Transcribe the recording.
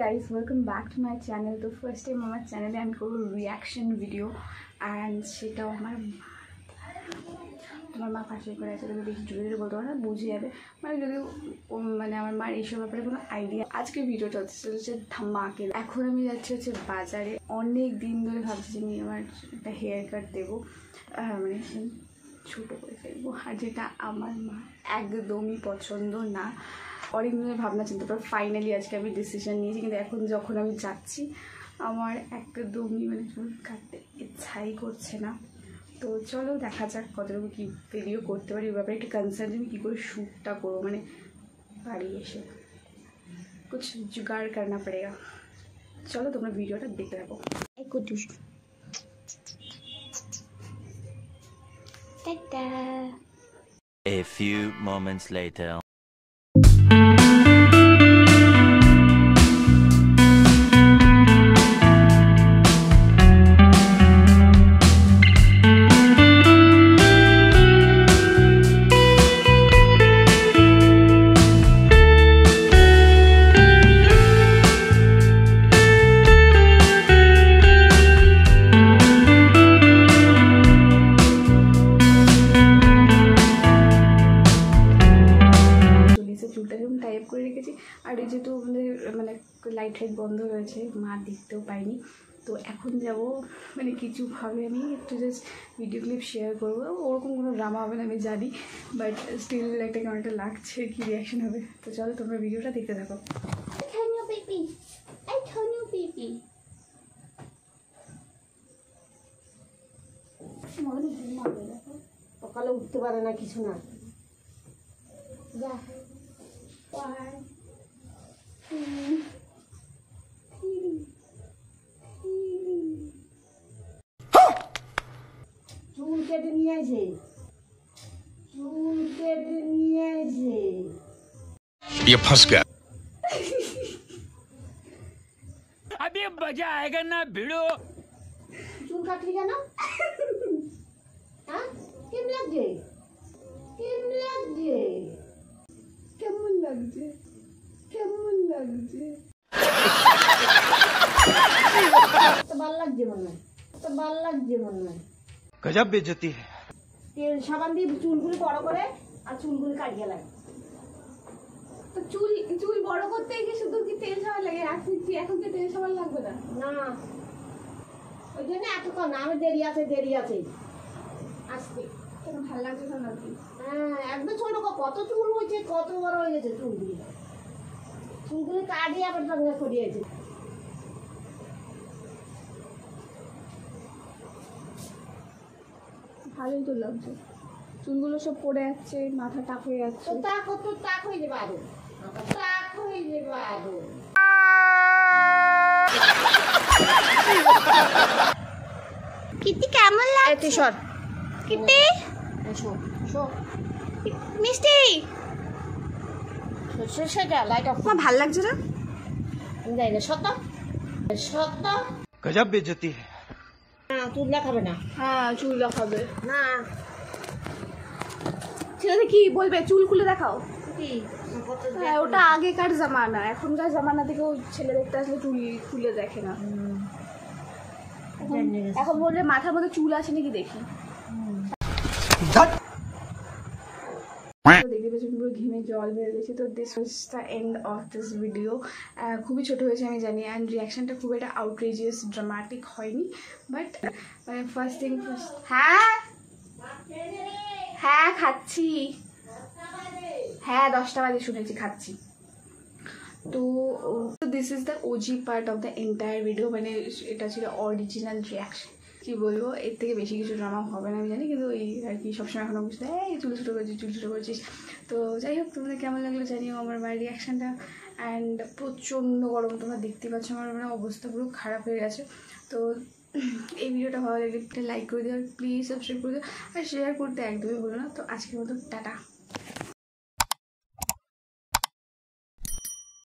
guys, welcome back to my channel. तो first time আমার চ্যানেলে আমি করব রিয়াকশন ভিডিও অ্যান্ড সেটাও আমার মা পাশে করে আছে। তুমি বেশি জোরে জোরে বলতে পারো না, বুঝে যাবে। মানে যদি মানে আমার মার এইসব ব্যাপারে কোনো আইডিয়া। আজকের ভিডিওটা হচ্ছে ধামাকে। এখন আমি যাচ্ছি বাজারে। অনেক দিন ধরে ভাবছি যে আমি আমার একটা হেয়ার কাট দেবো, মানে ছোটো করে ফেলবো, আর যেটা আমার মা একদমই পছন্দ না। অনেক দিনের ভাবনা চিন্তা পর ফাইনালি আজকে আমি ডিসিশন নিয়েছি। কিন্তু এখন যখন আমি যাচ্ছি আমার একদমই মানে চুল কাটতে ইচ্ছাই করছে না। তো চলো দেখা যাক কতটুকু কী ভিডিও করতে পারি। ওই ব্যাপারে একটু কনসার্ন আমি কী করে শ্যুটটা করবো, মানে বাড়ি এসে কুছ জুগাড় করনা পড়েগা। চলো তোমরা ভিডিওটা দেখতে থাকো। A few moments later. Type করে রেখেছি। আর এই যেহেতু আমাদের মানে লাইট ফাইট বন্ধ রয়েছে, মা দেখতেও পাইনি। তো এখন যাব মানে কিছুভাবে আমি একটু জাস্ট ভিডিও ক্লিপ শেয়ার করবো। ওরকম কোনো ড্রামা হবে না আমি জানি, বাট স্টিল একটা কেমন একটা লাগছে, কী রিয়াকশন হবে। তো চলো তোমরা ভিডিওটা দেখতে থাকো। সকালে উঠতে পারে না, কিছু না। যা চুল কেটে নিয়ে আসে, চুল কেটে নিয়ে আসে। ये फंस गया। अभी मजा आएगा ना भिड़ो। চুল কাটলি কেন? হ্যাঁ, কেমন লাগছে? কেমন লাগছে? কেমন লাগছে? কেমন লাগছে? তো ভালো লাগছে মনে হয়, তো ভালো লাগছে মনে হয়। गजब बेइज्जती है। তেল সাবান দিয়ে চুলগুলি বড় করে আর চুলগুলি কাটিয়ে লাগে। তো চুল বড় করতে গিয়ে শুধু কি তেল সাবান লাগে? এখন কি তেল সাবান লাগবে না? না, ওই জন্য এতক্ষণ না, আমি দেরি আছে আসতে। কেন ভালো লাগছে না নাকি? হ্যাঁ, একদম ছোট কত চুল হয়েছে, কত বড় হয়ে গেছে চুলগুলি কাটিয়ে আবার সঙ্গে করিয়েছে। ভালোই তো লাগছে, চুলগুলো সব পড়ে যাচ্ছে, মাথা টাক হয়ে যাচ্ছে। তো টাক হয়ে যাবে আরো, টাক হয়ে যাবে আরো। কিটি কেমন লাগছে? সর কিটি মিষ্টি সেটা লাইট অফ। আমার ভালো লাগছে না, আমি যাই না। সত্য गजब बेइज्जती है। হ্যাঁ, চুল দেখাবে না। হ্যাঁ চুল দেখাবে না, ছেলেদের কি বলবে চুল খুলে দেখাও? কি হ্যাঁ, ওটা আগেকার জামানা, এখনকার জামানা থেকেও ছেলে দেখতে আসলে চুল খুলে দেখে না। এখন বললে মাথার মধ্যে চুল আসে নাকি দেখি। দেখতে পেয়েছি পুরো ঘেমে জল বেরিয়ে গেছে। তো this was the end of this video. খুবই ছোটো হয়েছে আমি জানি, অ্যান্ড রিয়াকশানটা খুব একটা আউটরেজিয়াস ড্রামাটিক হয়নি, বাট মানে ফার্স্ট থিং ফার্স্ট। হ্যাঁ খাচ্ছি, হ্যাঁ 10টা বাজে শুনেছি, খাচ্ছি। তো this is the OG part of the entire video. মানে এটা ছিল অরিজিনাল রিয়াকশন। কী বলবো, এর থেকে বেশি কিছু ড্রামা হবে না আমি জানি, কিন্তু এই আর কি সবসময় এখনও বুঝতে এই চুল ছোটো করছিস। তো যাই হোক, তোমাদের কেমন লাগলো জানিও আমার মায়ের রিয়াকশানটা। অ্যান্ড প্রচণ্ড গরম, তোমরা দেখতে পাচ্ছ আমার মানে অবস্থা পুরো খারাপ হয়ে গেছে। তো এই ভিডিওটা ভালো লাগলে একটা লাইক করে দিও, প্লিজ সাবস্ক্রাইব করে দিও, আর শেয়ার করতে একদমই ভুলো না। তো আজকের মতো টাটা।